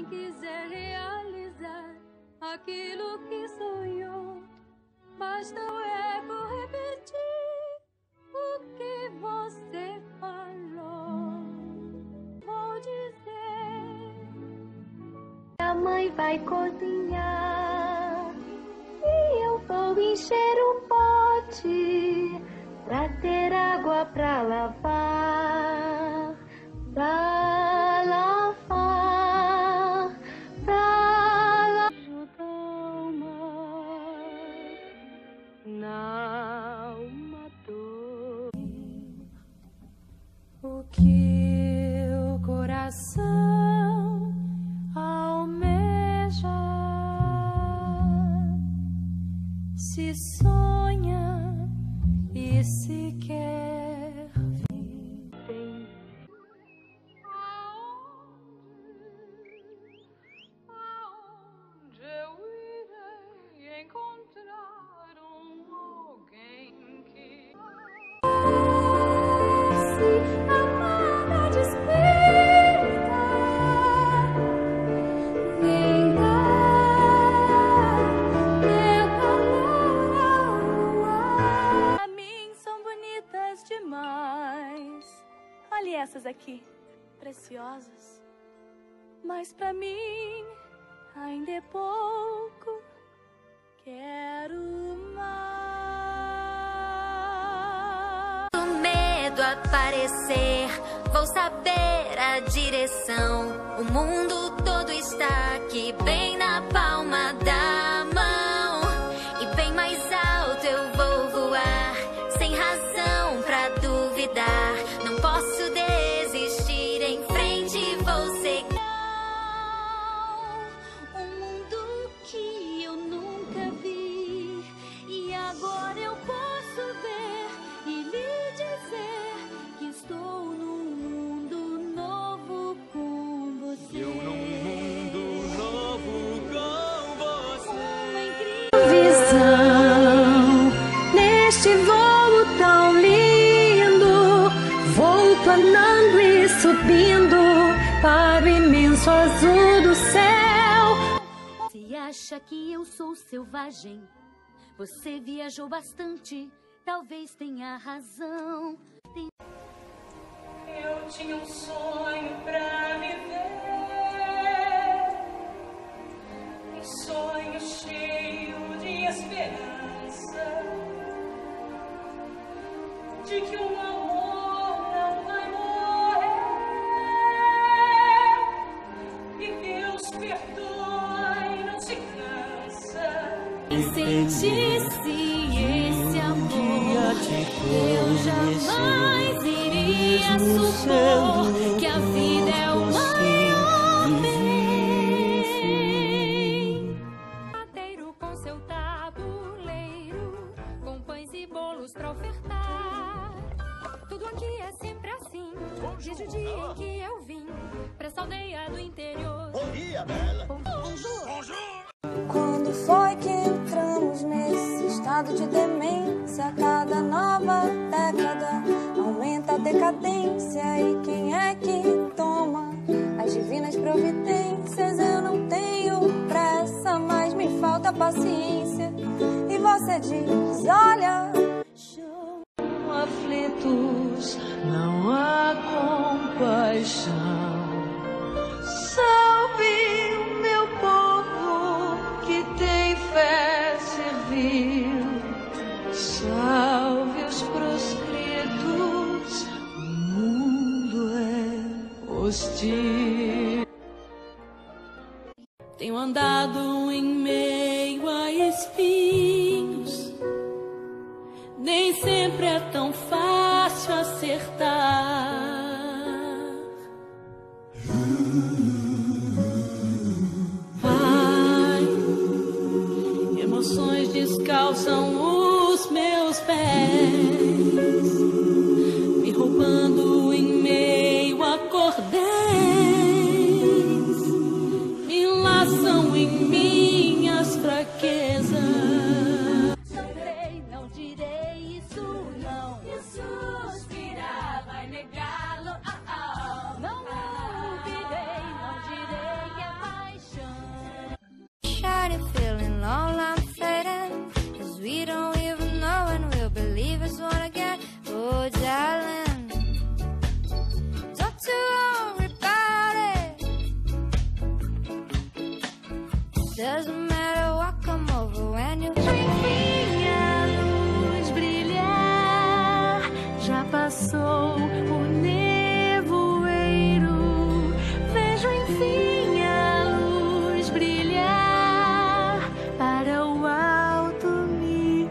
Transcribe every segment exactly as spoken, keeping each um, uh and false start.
quem quiser realizar aquilo que sonhou, basta o eco repetir o que você falou. Vou dizer: a mãe vai cozinhar e eu vou encher um pote pra ter água pra lavar, pra lavar, pra ajudar o mar na uma dor. O que o coração almeja, se sonha e se quer viver. Aonde eu irei encontrar um alguém que se amar a despeita, vem dar meu calor. Pra mim são bonitas demais. Olha essas aqui, preciosas. Mas pra mim ainda é pouco. Quero mais. O medo aparecer, vou saber a direção. O mundo todo está aqui, bem na palma da mão. E bem mais alto eu vou voar, sem razão pra duvidar. Não posso desistir, em frente vou seguir. Um mundo que eu nunca vi, e agora eu posso ver e lhe dizer que estou num mundo novo com você. Eu num mundo novo com você. Uma incrível visão neste voo tão lindo, vou planando e subindo para o imenso azul do céu. Se acha que eu sou selvagem, você viajou bastante, talvez tenha razão. Tem... Eu tinha um sonho pra viver, um sonho cheio de esperança, de que o amor não vai morrer, e Deus perdoa e não se cansa. Quem sentisse esse amor, eu jamais iria supor que a vida é o maior bem. Padeiro com seu tabuleiro, com pães e bolos pra ofertar. Tudo aqui é sempre assim, desde o dia em que eu vim pra essa aldeia do interior. Bom dia, Bela. Bonjour. Bonjour. Quando foi que entramos nesse estado de demência? A cada nova década aumenta a decadência. E quem é que toma as divinas providências? Eu não tenho pressa, mas me falta paciência. E você diz, olha, Aflitos, não há compaixão. Salve o meu povo que tem fé servil. Salve os proscritos, o mundo é hostil. Tenho andado em meio a espinhos, nem sempre é tão fácil acertar. Vai, emoções descalçam os meus pés, me roubando em meio a cordéis, me laçam em minhas fraquezas. Não direi, não direi isso não. E suspirar vai Doesn't matter what come over when you enfim a luz brilhar. Já passou o nevoeiro. Vejo enfim a luz brilhar para o alto me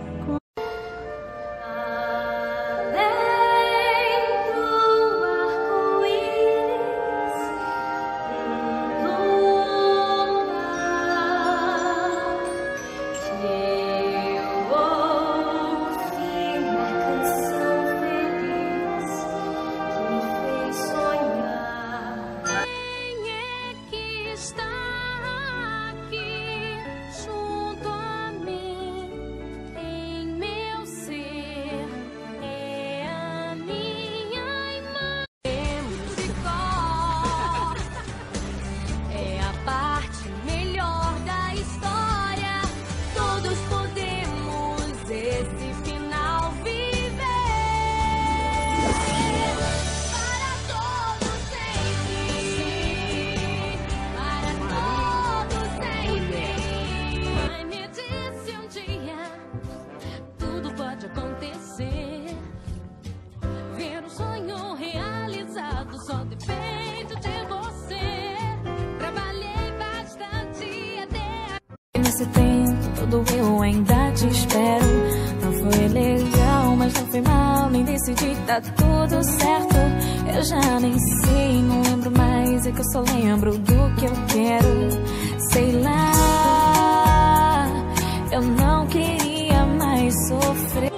Nesse tempo todo eu ainda te espero. Não foi legal, mas não foi mal. Nem decidi, tá tudo certo. Eu já nem sei, não lembro mais. É que eu só lembro do que eu quero. Sei lá, eu não queria mais sofrer.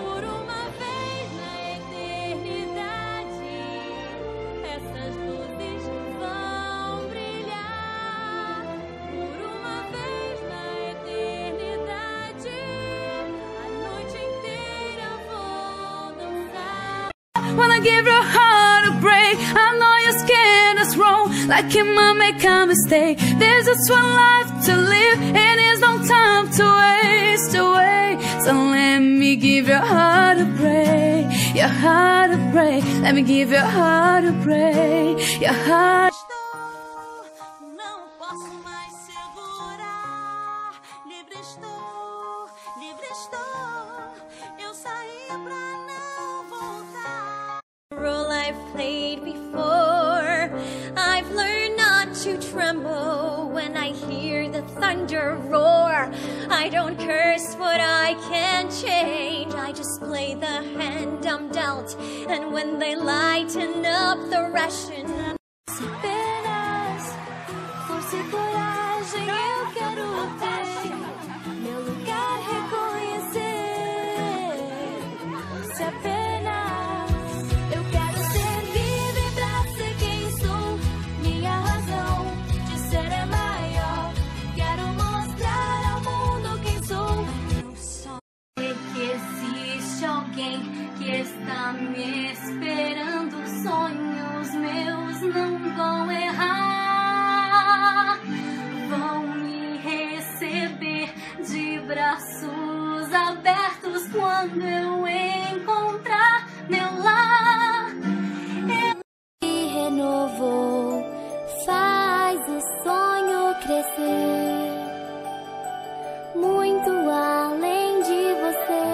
Wanna give your heart a break. I know you're scared, that's wrong. Like you might make a mistake. There's just one life to live, and there's no time to waste away. So let me give your heart a break. Your heart a break. Let me give your heart a break. Your heart. Não posso mais segurar. Livre estou, livre estou. Eu saí pra não voltar. Role I've played before. I've learned not to tremble when I hear the thunder roar. I don't curse what I can't change. I just play the hand I'm dealt. And when they lighten up the ration, Se apenas força e coragem eu quero ter. Meu lugar reconhecer. Se apenas eu quero ser livre pra ser quem sou. Minha razão de ser é maior. Quero mostrar ao mundo quem sou. Eu só sei que existe alguém que está me esperando. Sonhos meus não vão errar. Vão me receber de braços abertos quando eu encontrar meu lar. e renovou, faz o sonho crescer muito além de você.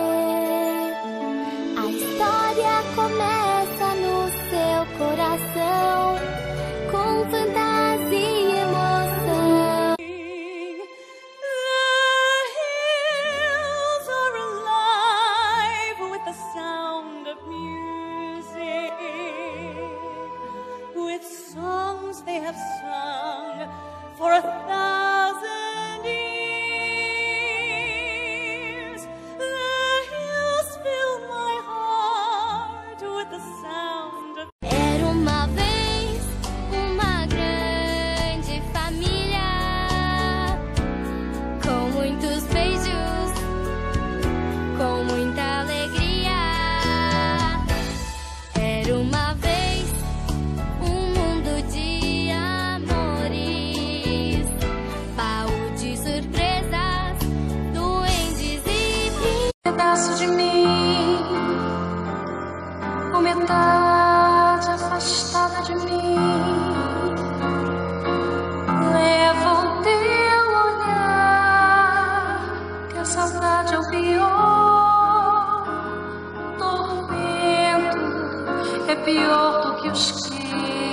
A história começa no seu coração com fantasia e emoção. The hills are alive with the sound of music, with songs they have sung for a thousand é pior do que os que